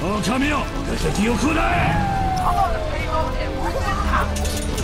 狼よ、敵を食らえ。 好好的配合点不正常。